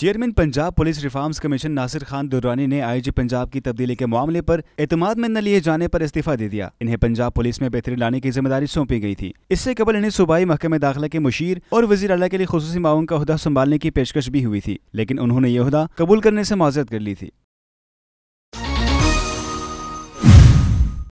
Chairman Punjab police reforms commission Nasir Khan Durrani ने IG Punjab की तब्दीली के मामले पर एतमाद में न लिए जाने पर इस्तीफा दे दिया। इन्हें पंजाब पुलिस में बेहतरी लाने की जिम्मेदारी सौंपी गई थी। इससे कबल इन्हें सूबाई महकमे दाखिला के मुशीर और वजीर आला के लिए खुसूसी माउन का ओहदा संभालने की पेशकश भी हुई थी, लेकिन उन्होंने यह ओहदा कबूल करने से माजरत कर ली थी।